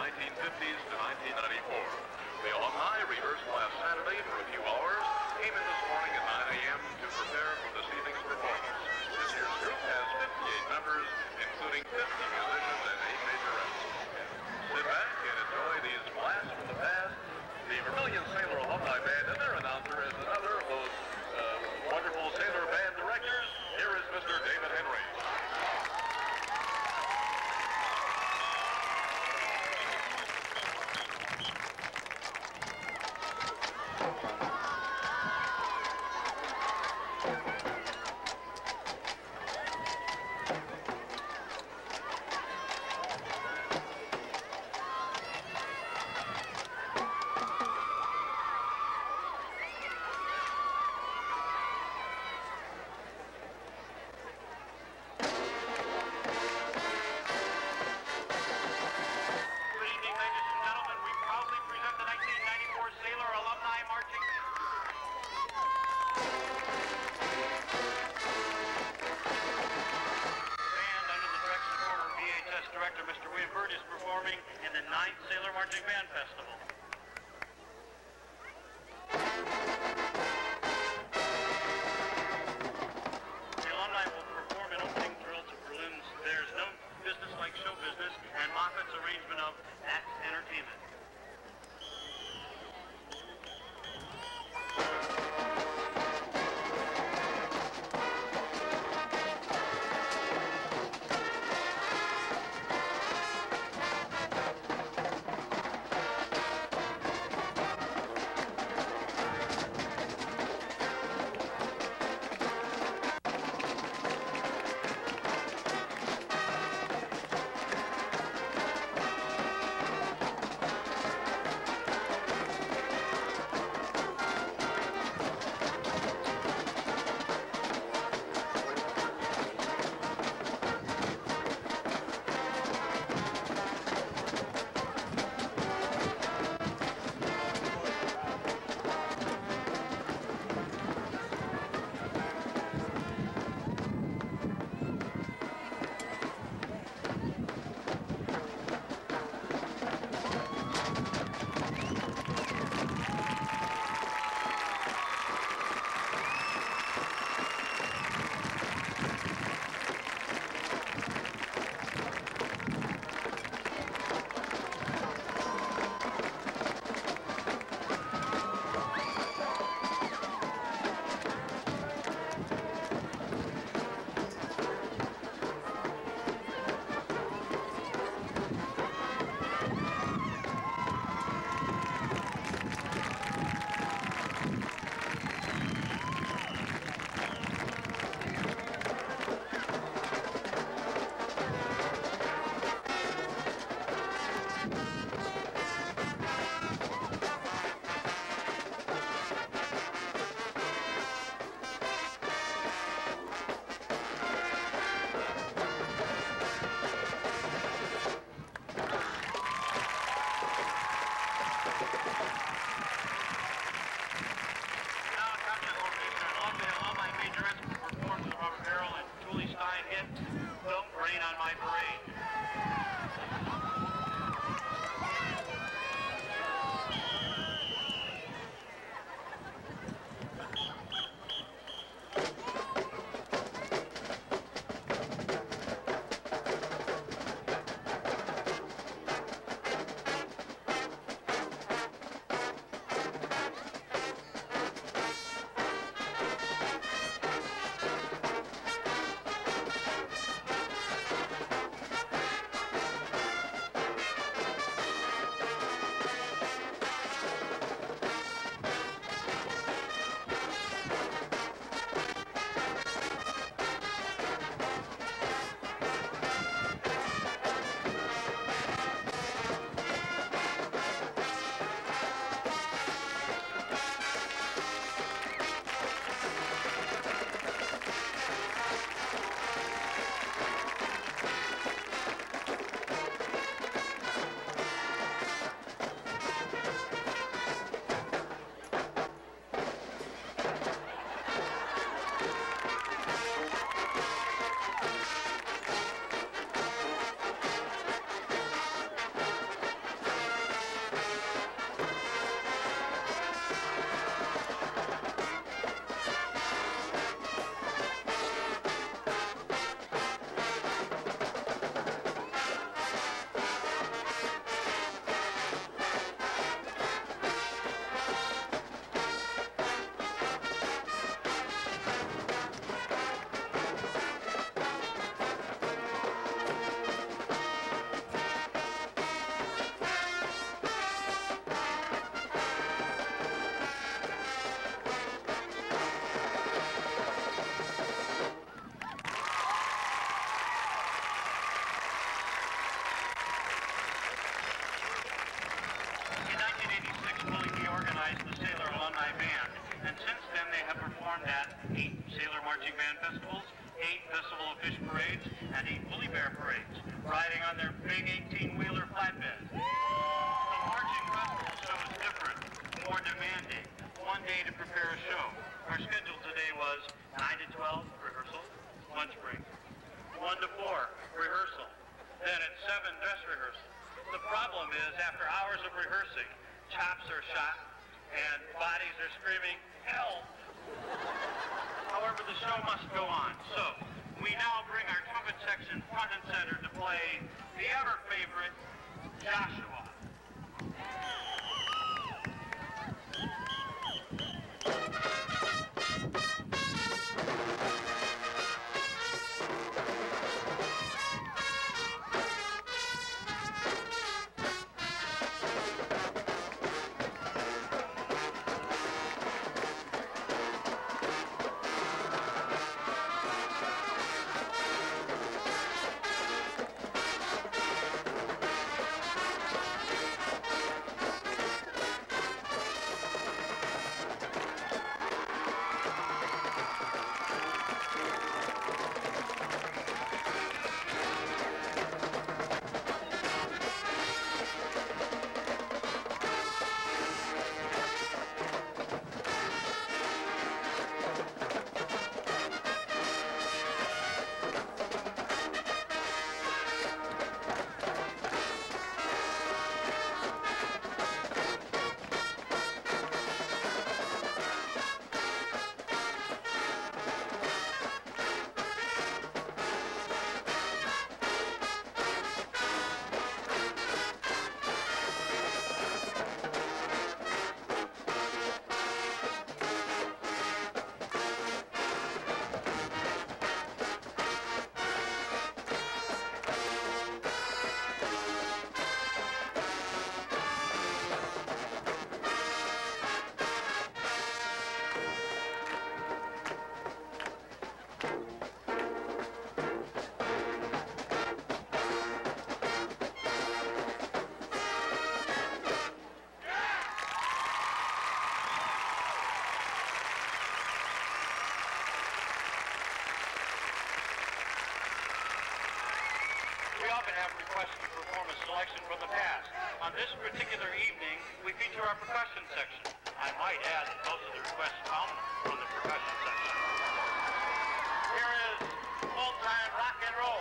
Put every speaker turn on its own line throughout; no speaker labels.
1950s to 1994. The alumni rehearsed last Saturday for a few hours, came in this morning at 9 a.m. to prepare for this evening's performance. This year's group has 58 members, including 50 musicians and 8 majorettes. Sit back and enjoy these blasts from the past. The Vermilion Sailor Alumni Band and their announcer is another of those wonderful Sailor Band directors. Here is Mr. David Henry.
Director Mr. William Byrd is performing in the 9th Sailor Marching Band Festival. The alumni will perform an opening drill to Berlin's There's No Business Like Show Business and Moffat's arrangement of That's Entertainment. Don't Rain on My Parade. since then they have performed at 8 Sailor Marching Band festivals, 8 Festival of Fish parades, and 8 Woolly Bear parades, riding on their big 18-wheeler flatbed. The Marching Festival show is different, more demanding. 1 day to prepare a show. Our schedule today was 9 to 12, rehearsal, lunch break. 1 to 4, rehearsal. Then at 7, dress rehearsal. The problem is, after hours of rehearsing, chops are shot and bodies are screaming, help! However, the show must go on. So, we now bring our trumpet section front and center to play the ever-favorite Joshua. We often have requests to perform a selection from the past. On this particular evening, we feature our percussion section. I might add that most of the requests come from the percussion section. Here is old-time rock and roll.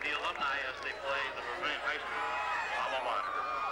the alumni as they play the Vermillion High School alma mater.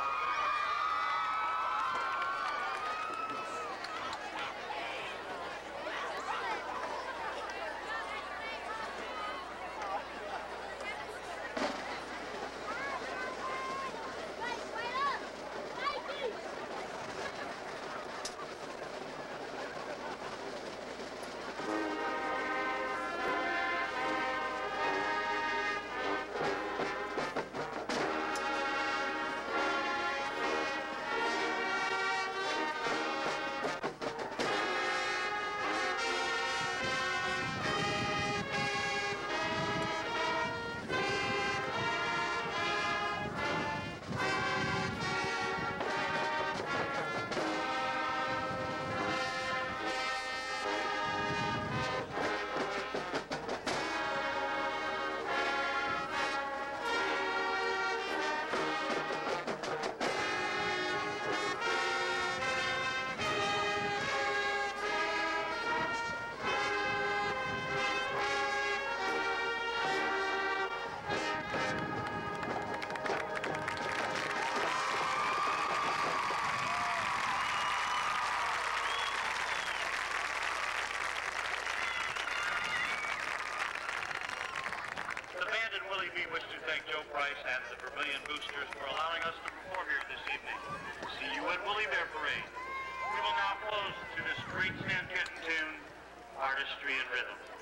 We wish to thank Joe Price and the Vermillion Boosters for allowing us to perform here this evening. See you at Woolly Bear Parade. We will now close to this great Stan Kenton tune, Artistry and Rhythm.